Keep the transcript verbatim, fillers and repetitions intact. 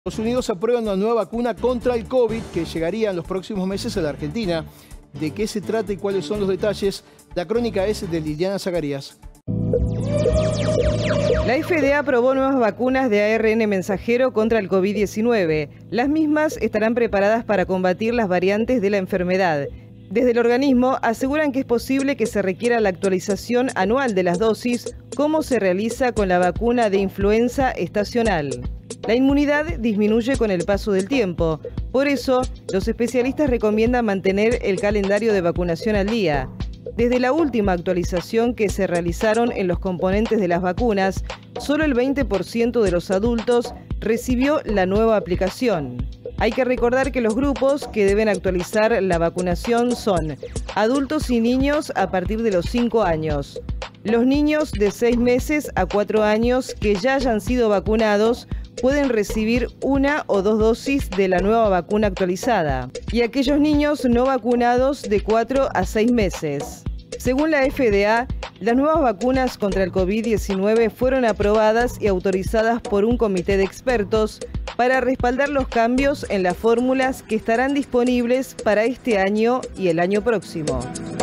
Estados Unidos aprueba una nueva vacuna contra el COVID que llegaría en los próximos meses a la Argentina. ¿De qué se trata y cuáles son los detalles? La crónica es de Liliana Zacarías. La F D A aprobó nuevas vacunas de A R N mensajero contra el COVID diecinueve. Las mismas estarán preparadas para combatir las variantes de la enfermedad. Desde el organismo aseguran que es posible que se requiera la actualización anual de las dosis, como se realiza con la vacuna de influenza estacional. La inmunidad disminuye con el paso del tiempo. Por eso, los especialistas recomiendan mantener el calendario de vacunación al día. Desde la última actualización que se realizaron en los componentes de las vacunas, solo el veinte por ciento de los adultos recibió la nueva aplicación. Hay que recordar que los grupos que deben actualizar la vacunación son adultos y niños a partir de los cinco años. Los niños de seis meses a cuatro años que ya hayan sido vacunados pueden recibir una o dos dosis de la nueva vacuna actualizada, y aquellos niños no vacunados de cuatro a seis meses. Según la F D A, las nuevas vacunas contra el COVID diecinueve fueron aprobadas y autorizadas por un comité de expertos para respaldar los cambios en las fórmulas que estarán disponibles para este año y el año próximo.